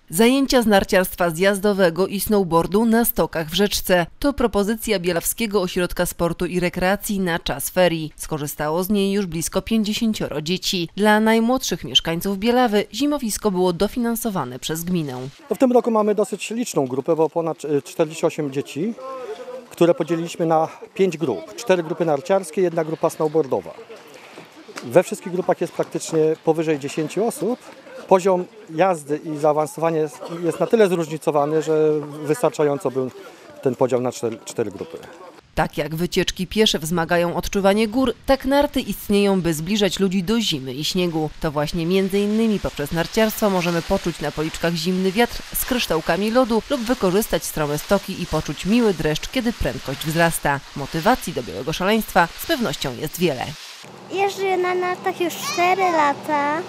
Zajęcia z narciarstwa zjazdowego i snowboardu na stokach w Rzeczce. To propozycja Bielawskiego Ośrodka Sportu i Rekreacji na czas ferii. Skorzystało z niej już blisko 50 dzieci. Dla najmłodszych mieszkańców Bielawy zimowisko było dofinansowane przez gminę. W tym roku mamy dosyć liczną grupę, bo ponad 48 dzieci, które podzieliliśmy na 5 grup. 4 grupy narciarskie, 1 grupa snowboardowa. We wszystkich grupach jest praktycznie powyżej 10 osób. Poziom jazdy i zaawansowanie jest na tyle zróżnicowany, że wystarczająco był ten podział na 4 grupy. Tak jak wycieczki piesze wzmagają odczuwanie gór, tak narty istnieją, by zbliżać ludzi do zimy i śniegu. To właśnie m.in. poprzez narciarstwo możemy poczuć na policzkach zimny wiatr z kryształkami lodu lub wykorzystać strome stoki i poczuć miły dreszcz, kiedy prędkość wzrasta. Motywacji do białego szaleństwa z pewnością jest wiele. Jeżdżę na nartach już 4 lata,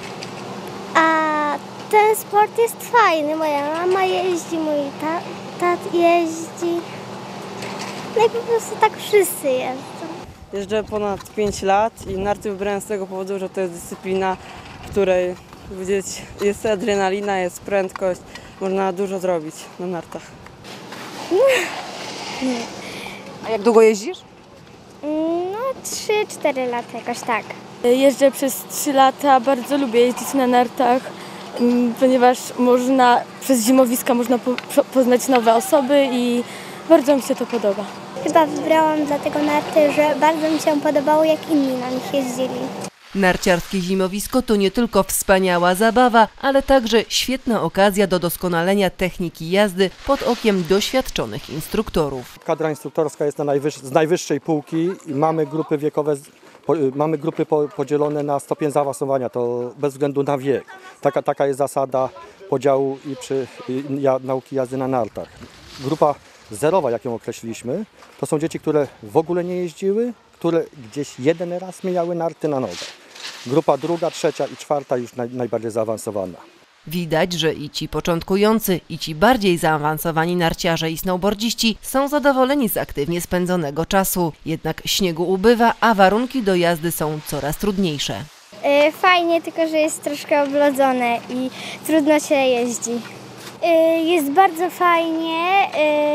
a ten sport jest fajny. Moja mama jeździ, mój tat jeździ. No i po prostu tak wszyscy jeżdżą. Jeżdżę ponad 5 lat i narty wybrałem z tego powodu, że to jest dyscyplina, w której jest adrenalina, jest prędkość. Można dużo zrobić na nartach. A jak długo jeździsz? No 3-4 lata jakoś tak. Jeżdżę przez 3 lata, bardzo lubię jeździć na nartach, ponieważ przez zimowiska można poznać nowe osoby i bardzo mi się to podoba. Chyba wybrałam dlatego narty, że bardzo mi się podobało, jak inni na nich jeździli. Narciarskie zimowisko to nie tylko wspaniała zabawa, ale także świetna okazja do doskonalenia techniki jazdy pod okiem doświadczonych instruktorów. Kadra instruktorska jest z najwyższej półki i mamy grupy wiekowe, mamy grupy podzielone na stopień zaawansowania, to bez względu na wiek. Taka jest zasada podziału nauki jazdy na nartach. Grupa zerowa, jak ją określiliśmy, to są dzieci, które w ogóle nie jeździły, które gdzieś jeden raz mijały narty na nogę. Grupa druga, trzecia i czwarta już najbardziej zaawansowana. Widać, że i ci początkujący, i ci bardziej zaawansowani narciarze i snowboardziści są zadowoleni z aktywnie spędzonego czasu. Jednak śniegu ubywa, a warunki do jazdy są coraz trudniejsze. Fajnie, tylko że jest troszkę oblodzone i trudno się jeździ. Jest bardzo fajnie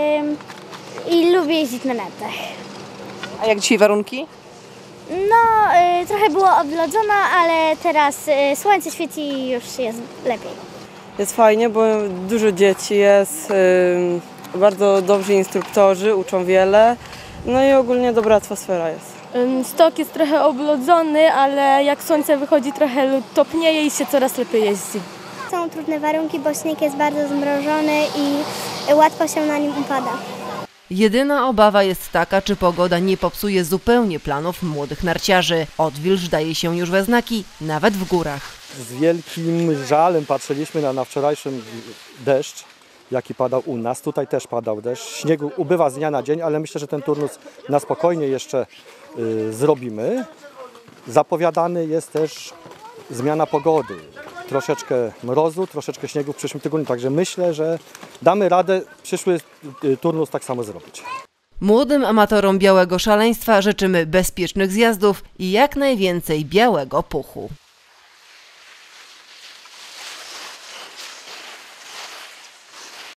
i lubię jeździć na nartach. A jak dzisiaj warunki? No, trochę było oblodzona, ale teraz słońce świeci i już jest lepiej. Jest fajnie, bo dużo dzieci jest, bardzo dobrzy instruktorzy, uczą wiele, no i ogólnie dobra atmosfera jest. Stok jest trochę oblodzony, ale jak słońce wychodzi, trochę lód topnieje i się coraz lepiej jeździ. Są trudne warunki, bo śnieg jest bardzo zmrożony i łatwo się na nim upada. Jedyna obawa jest taka, czy pogoda nie popsuje zupełnie planów młodych narciarzy. Odwilż daje się już we znaki, nawet w górach. Z wielkim żalem patrzyliśmy na wczorajszy deszcz, jaki padał u nas. Tutaj też padał deszcz. Śniegu ubywa z dnia na dzień, ale myślę, że ten turnus na spokojnie jeszcze zrobimy. Zapowiadany jest też zmiana pogody. Troszeczkę mrozu, troszeczkę śniegu w przyszłym tygodniu, także myślę, że damy radę przyszły turnus tak samo zrobić. Młodym amatorom białego szaleństwa życzymy bezpiecznych zjazdów i jak najwięcej białego puchu.